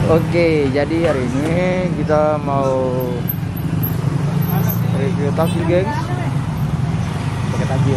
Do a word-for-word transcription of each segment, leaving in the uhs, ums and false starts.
Oke, jadi hari ini kita mau review takjil, gengs. Pakai takjil.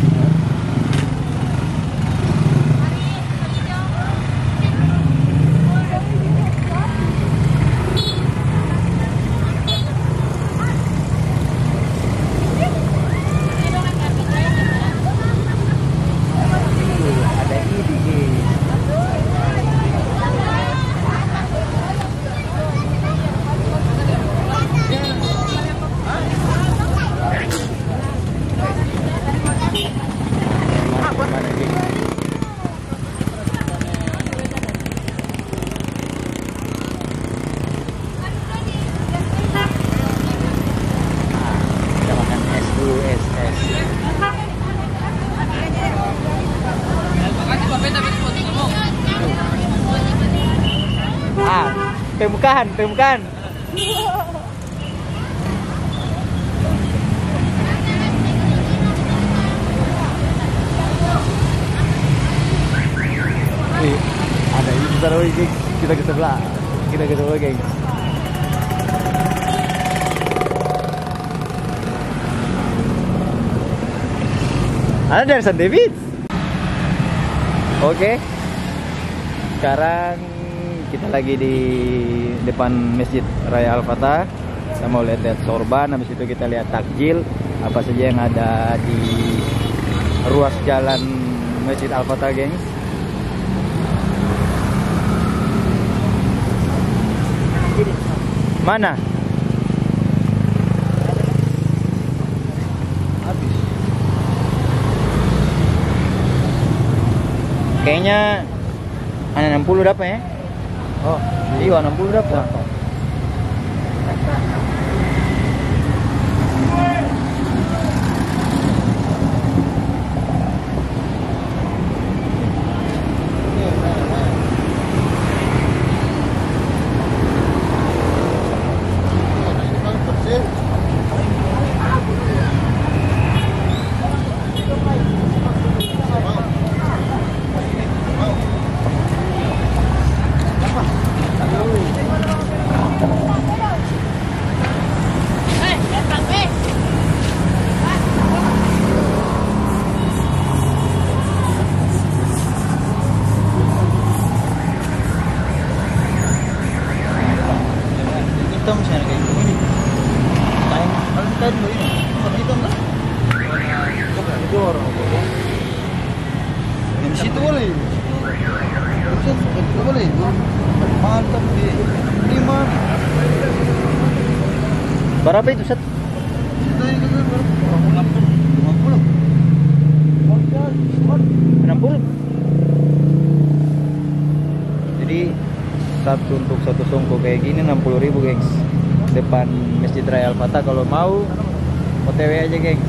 Ah, temukan, temukan. Wih, ada ini besar lagi, gengs. Kita ke sebelah, kita ke sebelah, gengs. Ada dari San David. Oke, sekarang kita lagi di depan Masjid Raya Al-Fatah. Kita mau lihat-lihat sorban, habis itu kita lihat takjil apa saja yang ada di ruas jalan Masjid Al-Fatah, gengs. Mana? Habis. Kayaknya ada enam puluh dapat ya? Oh, iya enam puluh dapat. Hitam sih kayak gini. Kain, kalau kain lo ini, warna hitam kan? Warna hijau. Di situ boleh. Di situ boleh. Mantap deh. Lima. Berapa itu set? enam puluh. Jadi satu untuk satu songko kayak gini enam puluh ribu, gengs. Depan Masjid Raya Al-Fatah. Kalau mau O T W aja, gengs.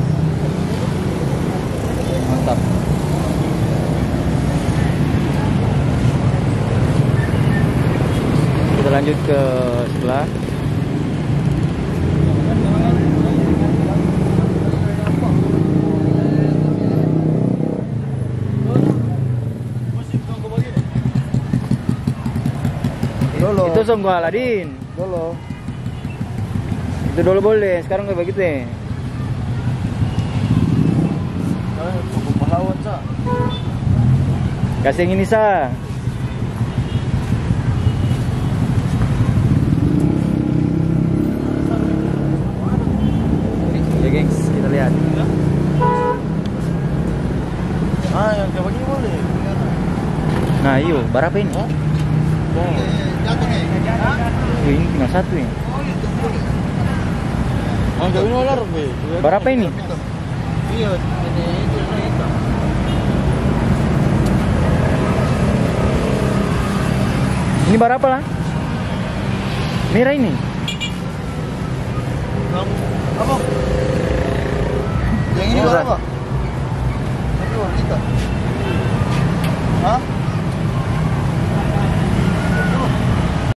Mantap. Kita lanjut ke sebelah. Dolo. Itu songko Aladin. Dolo. Itu dulu boleh, sekarang kayak begitu ya. Songko pahlawan, Sa. Kasih yang ini, Sa. Oke, gengs, kita lihat. Ah, yang kayak begini boleh. Nah, iyo, berapa ini? Oh. Wih, ini tinggal satu ya. Berapa ini? Iya, ini berapa lah? Merah ini? Apa? Yang ini berapa?